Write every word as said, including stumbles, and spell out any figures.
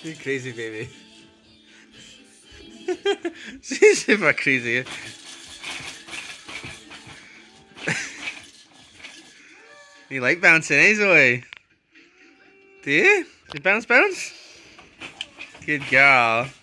You crazy baby. She's super crazy. You like bouncing, eh, Zoe? Do you? You bounce, bounce? Good girl.